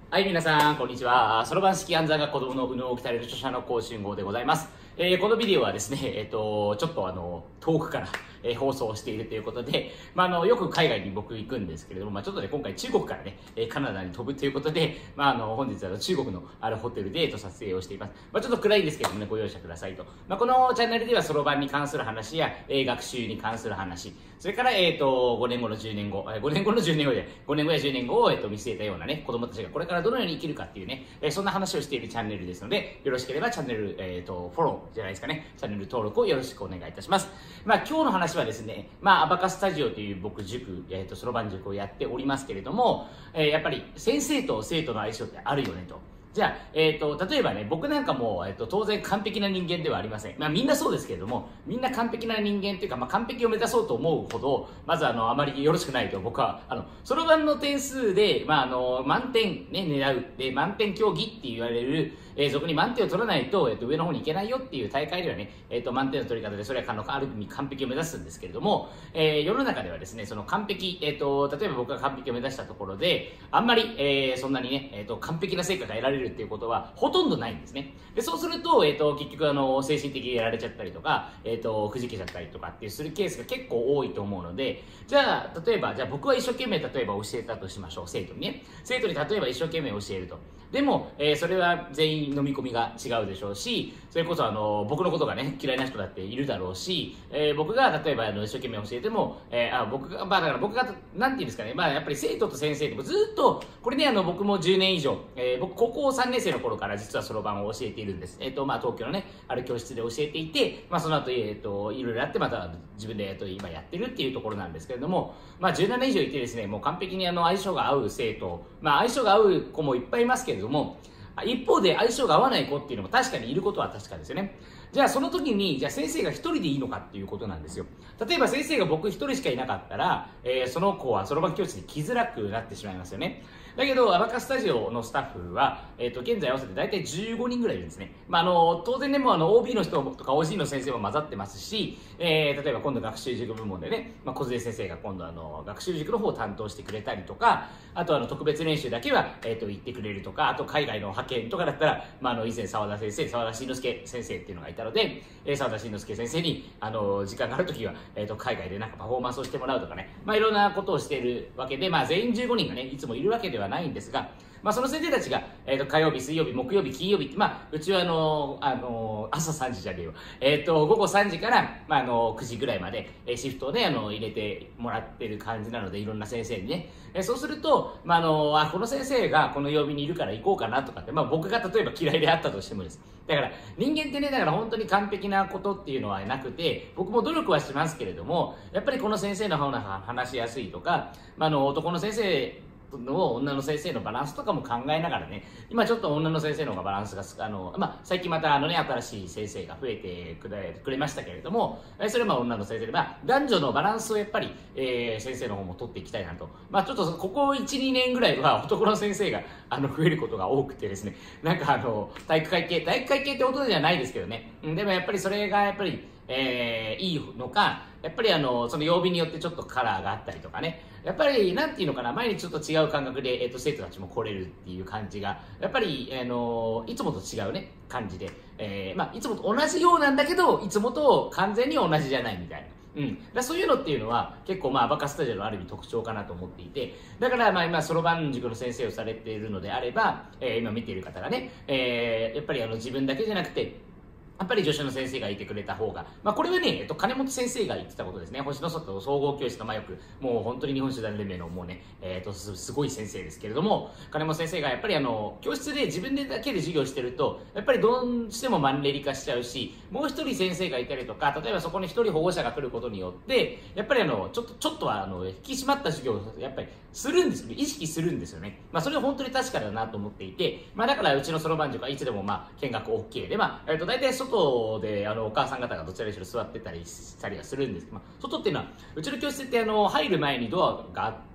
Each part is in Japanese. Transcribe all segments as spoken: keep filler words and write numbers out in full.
はい、皆さん、こんにちは。そろばん式暗算が子供の右脳を鍛える著者の甲信号でございます。えー、このビデオはですね、えっと、ちょっとあの、遠くから、えー、放送しているということで、まあ、あの、よく海外に僕行くんですけれども、まあ、ちょっとね、今回中国からね、えー、カナダに飛ぶということで、まあ、あの、本日あの、中国のあるホテルで、えっと、撮影をしています。まあ、ちょっと暗いんですけどもね、ご容赦くださいと。まあ、このチャンネルではそろばんに関する話や、えー、学習に関する話、それから、えっと、ごねんごのじゅうねんご、ごねんごのじゅうねんごで、ごねんごやじゅうねんごを、えっと、見据えたようなね、子供たちがこれからどのように生きるかっていうね、えー、そんな話をしているチャンネルですので、よろしければチャンネル、えっと、フォローじゃないですかね、チャンネル登録をよろしくお願いいたします。まあ、今日の話はですね、まあ、アバカスタジオという僕塾、えっと、そろばん塾をやっておりますけれども、えー、やっぱり先生と生徒の相性ってあるよねと。じゃあ、えーと、例えばね、僕なんかも、えーと、当然完璧な人間ではありません。まあみんなそうですけれども、みんな完璧な人間っていうか、まあ完璧を目指そうと思うほど、まずあの、あまりよろしくないと僕は、あの、そろばんの点数で、まああの、満点ね、狙う、で、満点競技って言われる、えー、そこに満点を取らないと、えーと、上の方に行けないよっていう大会ではね、えーと、満点の取り方で、それはあの、ある意味完璧を目指すんですけれども、えー、世の中ではですね、その完璧、えーと、例えば僕が完璧を目指したところで、あんまり、えー、そんなにね、えーと、完璧な成果が得られるっていうことは、ほとんどないんですね。で、そうすると、えっと、結局、あの、精神的にやられちゃったりとか、えっと、くじけちゃったりとかっていうするケースが結構多いと思うので、じゃあ、例えば、じゃあ僕は一生懸命、例えば教えたとしましょう。生徒にね。生徒に例えば一生懸命教えると。でも、えー、それは全員飲み込みが違うでしょうし、それこそ、あの、僕のことがね、嫌いな人だっているだろうし、えー、僕が、例えば、あの、一生懸命教えても、えー、あ、僕が、まあ、だから僕が、なんていうんですかね、まあ、やっぱり生徒と先生ってずっと、これね、あの、僕もじゅうねん以上、えー、僕、高校さんねん生の頃から実はそろばんを教えているんです。えっと、まあ、東京のね、ある教室で教えていて、まあ、その後、えっと、いろいろやって、また自分で、えっと、今やってるっていうところなんですけれども、まあ、じゅうななねん以上いてですね、もう完璧にあの、相性が合う生徒、まあ、相性が合う子もいっぱいいますけれども、一方で相性が合わない子っていうのも確かにいることは確かですよね。じゃあその時に、じゃあ先生が一人でいいのかっていうことなんですよ。例えば先生が僕一人しかいなかったら、えー、その子はそろばん教室に来づらくなってしまいますよね。だけど、アバカスタジオのスタッフは、えっと、現在合わせて大体じゅうごにんぐらいいるんですね。まあ、あの、当然ね、もうあの、オービー の人とか オージー の先生も混ざってますし、えー、例えば今度学習塾部門でね、まあ、小杉先生が今度あの、学習塾の方を担当してくれたりとか、あとあの、特別練習だけは、えっと、行ってくれるとか、あと海外の派遣とかだったら、まあ、あの、以前沢田先生、沢田慎之介先生っていうのがいたので、えー、沢田慎之介先生に、あの、時間があるときは、えっと、海外でなんかパフォーマンスをしてもらうとかね、まあ、いろんなことをしているわけで、まあ、全員じゅうごにんがね、いつもいるわけではないんですが、まあ、その先生たちが、えーと、火曜日、水曜日、木曜日、金曜日って、まあ、うちはあのー、あのー、朝さんじじゃねえよ。えっ、ー、と、午後さんじから、まあ、あのー、くじぐらいまで、えー、シフトで、あのー、入れてもらってる感じなので、いろんな先生にね。えー、そうすると、まあ、あのー、あ、この先生がこの曜日にいるから行こうかなとかって、まあ、僕が例えば嫌いであったとしてもです。だから、人間ってね、だから本当に完璧なことっていうのはなくて、僕も努力はしますけれども、やっぱりこの先生の方が話しやすいとか、まあ、あの、男の先生、の女の先生のバランスとかも考えながらね、今ちょっと女の先生の方がバランスが、あの、まあ、最近またあのね、新しい先生が増えてくれ、くれましたけれども、それはまあ女の先生で、まあ、男女のバランスをやっぱり、えー、先生の方も取っていきたいなと。まあ、ちょっとここいち、にねんぐらいは男の先生が、あの、増えることが多くてですね、なんかあの、体育会系、体育会系ってことじゃないですけどね、でもやっぱりそれがやっぱり、えー、いいのか、やっぱりあの、その曜日によってちょっとカラーがあったりとかね、やっぱり、なんていうのかな、毎日ちょっと違う感覚で、えっと、生徒たちも来れるっていう感じが、やっぱり、あの、いつもと違うね、感じで、えー、まあ、いつもと同じようなんだけど、いつもと完全に同じじゃないみたいな。うん。だそういうのっていうのは、結構まあ、アバカスタジオのある意味特徴かなと思っていて、だからまあ、今、そろばん塾の先生をされているのであれば、えー、今見ている方がね、えー、やっぱりあの、自分だけじゃなくて、やっぱり助手の先生がいてくれた方が、まあこれはね、えっと、金本先生が言ってたことですね。星の外総合教室の魔力、もう本当に日本集団連盟のもうね、えっと、す、すごい先生ですけれども、金本先生がやっぱりあの、教室で自分でだけで授業してると、やっぱりどうしてもマンネリ化しちゃうし、もう一人先生がいたりとか、例えばそこに一人保護者が来ることによって、やっぱりあの、ちょっと、ちょっとはあの、引き締まった授業をやっぱりするんですよね。意識するんですよね。まあそれは本当に確かだなと思っていて、まあだからうちのそろばん塾はいつでもまあ見学 OK で、まあ、えっと、大体外で、あのお母さん方がどちらにしろ座ってたりしたりはするんですけど、まあ、外っていうのはうちの教室ってあの入る前にドアがあっ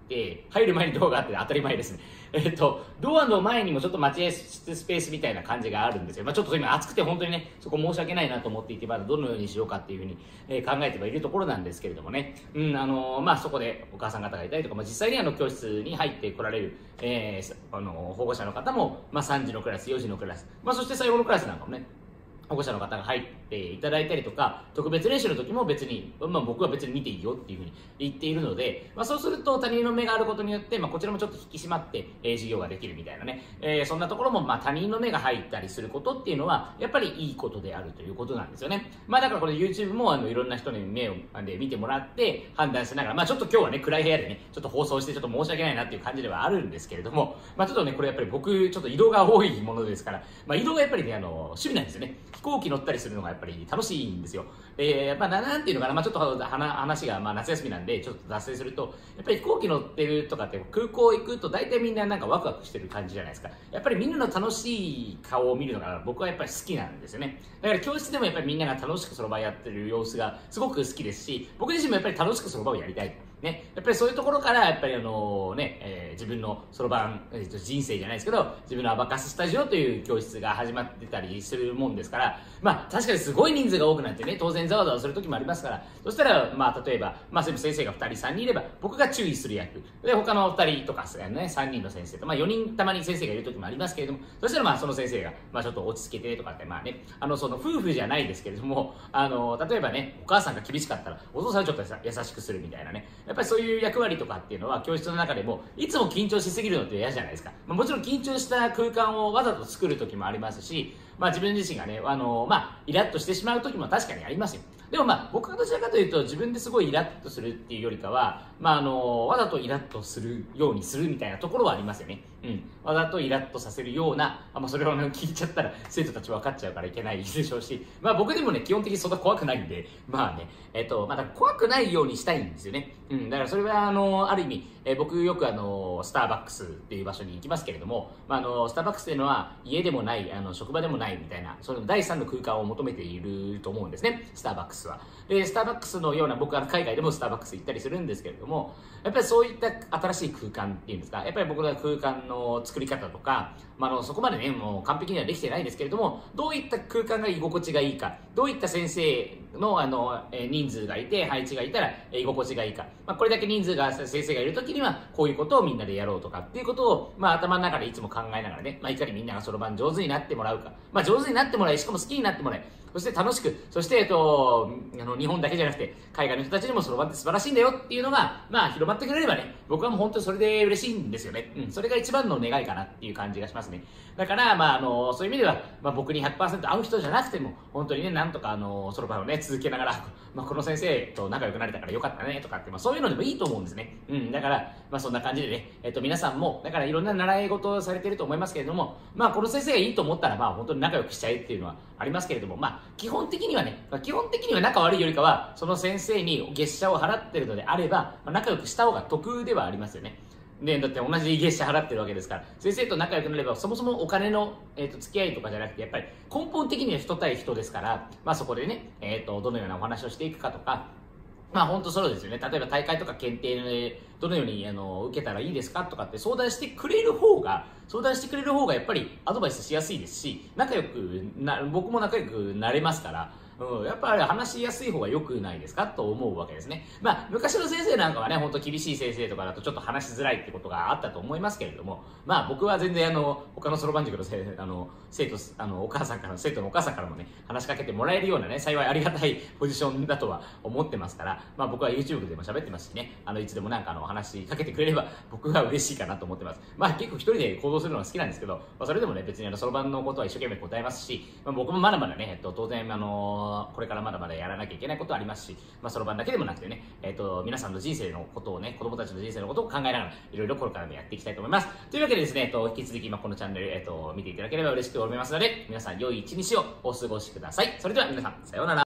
て、入る前にドアがあって当たり前ですね。えっと、ドアの前にもちょっと待合室スペースみたいな感じがあるんですよ。まあちょっと今暑くて本当にね、そこ申し訳ないなと思っていて、まだどのようにしようかっていうふうに、えー、考えてはいるところなんですけれどもね。うん、あのー、まあそこでお母さん方がいたりとか、まあ実際にあの教室に入って来られる、えー、あのー、保護者の方も、まあさんじのクラス、よじのクラス、まあそして最後のクラスなんかもね、保護者の方が入っていただいたりとか、特別練習の時も別に、まあ、僕は別に見ていいよっていうふうに言っているので、まあ、そうすると他人の目があることによって、まあ、こちらもちょっと引き締まって、えー、授業ができるみたいなね、えー、そんなところも、まあ、他人の目が入ったりすることっていうのはやっぱりいいことであるということなんですよね。まあ、だからこれ YouTube もあのいろんな人に目をで見てもらって判断しながら、まあ、ちょっと今日はね暗い部屋でねちょっと放送してちょっと申し訳ないなっていう感じではあるんですけれども、まあ、ちょっとねこれやっぱり僕ちょっと移動が多いものですから、まあ、移動がやっぱりねあの趣味なんですよね。飛行機乗ったりするのがやっぱり楽しいんですよ。えー、まあ、なんていうのかな、まあ、ちょっと話が、まあ、夏休みなんでちょっと脱線すると、やっぱり飛行機乗ってるとかって空港行くと大体みんななんかワクワクしてる感じじゃないですか。やっぱりみんなの楽しい顔を見るのが僕はやっぱり好きなんですよね。だから教室でもやっぱりみんなが楽しくそろばんやってる様子がすごく好きですし、僕自身もやっぱり楽しくそろばんをやりたい。ね、やっぱりそういうところからやっぱりあのね、えー、自分のそろばん、えー、人生じゃないですけど自分のアバカススタジオという教室が始まってたりするもんですから、まあ確かにすごい人数が多くなってね当然ざわざわする時もありますから、そしたらまあ例えば、まあ、先生がふたりさんにんいれば僕が注意する役で他のふたりとか、ね、さんにんの先生と、まあ、よにんたまに先生がいる時もありますけれども、そしたらまあその先生が、まあ、ちょっと落ち着けてとかってまあねあのその夫婦じゃないですけれども、あの例えばねお母さんが厳しかったらお父さんをちょっと優しくするみたいなね、やっぱりそういう役割とかっていうのは教室の中でもいつも緊張しすぎるのって嫌じゃないですか。まあ、もちろん緊張した空間をわざと作る時もありますし、まあ、自分自身がねあの、まあ、イラッとしてしまう時も確かにありますよ。でもまあ僕はどちらかというと自分ですごいイラッとするっていうよりかは、まあ、あのわざとイラッとするようにするみたいなところはありますよね。うん、わざとイラッとさせるような、あ、まあ、それを、ね、聞いちゃったら生徒たち分かっちゃうからいけないでしょうし、まあ、僕でもね基本的にそんな怖くないんで、まあねえっとまだ怖くないようにしたいんですよね。うん、だからそれはあのある意味、えー、僕よくあのスターバックスっていう場所に行きますけれども、まあ、あのスターバックスっていうのは家でもないあの職場でもないみたいなその第三の空間を求めていると思うんですね、スターバックスは。でスターバックスのような、僕は海外でもスターバックス行ったりするんですけれども、やっぱりそういった新しい空間っていうんですか、やっぱり僕の空間の作り方とか、まあ、あのそこまでねもう完璧にはできてないですけれども、どういった空間が居心地がいいか、どういった先生のあの人数がいて配置がいたら居心地がいいか、まあ、これだけ人数が先生がいる時にはこういうことをみんなでやろうとかっていうことを、まあ、頭の中でいつも考えながらね、まあ、いかにみんながそろばん上手になってもらうか、まあ、上手になってもらい、しかも好きになってもらい、そして楽しく、そして、えっと、あの日本だけじゃなくて海外の人たちにもそろばんって素晴らしいんだよっていうのが、まあ、広まってくれればね、僕はもう本当にそれで嬉しいんですよね。うん、それが一番の願いかなっていう感じがしますね。だから、まあ、あのそういう意味では、まあ、僕に ひゃくパーセント 合う人じゃなくても本当にねなんとかあのそろばんをね続けながら、まあ、この先生と仲良くなれたからよかったねとかって、まあ、そういうのでもいいと思うんですね。うん、だから、まあ、そんな感じでね、えっと、皆さんもだからいろんな習い事をされてると思いますけれども、まあ、この先生がいいと思ったら、まあ、本当に仲良くしちゃえっていうのはありますけれども、まあ、基本的にはね、まあ、基本的には仲悪いよりかはその先生に月謝を払ってるのであれば、まあ、仲良くした方が得ではありますよね。でだって同じ月謝払ってるわけですから、先生と仲良くなればそもそもお金の、えー、と付き合いとかじゃなくてやっぱり根本的には人対人ですから、まあ、そこでね、えー、とどのようなお話をしていくかとか、まあ本当そうですよね。例えば大会とか検定でどのようにあの受けたらいいですかとかって相談してくれる方が相談してくれる方がやっぱりアドバイスしやすいですし、仲良くな僕も仲良くなれますから、うん、やっぱり話しやすい方が良くないですかと思うわけですね。まあ昔の先生なんかはね本当厳しい先生とかだとちょっと話しづらいってことがあったと思いますけれども、まあ僕は全然あの他のそろばん塾のせあの生徒あのお母さんから生徒のお母さんからもね話しかけてもらえるようなね幸いありがたいポジションだとは思ってますから、まあ僕は YouTube でも喋ってますしね、あのいつでもなんかあの話しかけてくれれば僕は嬉しいかなと思ってます。まあ結構一人で行動するのが好きなんですけど、まあ、それでもね別にあのそろばんのことは一生懸命答えますし、まあ、僕もまだまだね、えっと、当然あのこれからまだまだやらなきゃいけないことはありますし、まあ、そろばんだけでもなくてね、えっと、皆さんの人生のことをね、子供たちの人生のことを考えながらいろいろこれからもやっていきたいと思います。というわけでですね、えっと、引き続き、まあ、このチャンネル、えっと、見ていただければ嬉しく思いますので、皆さん良い一日をお過ごしください。それでは皆さんさようなら。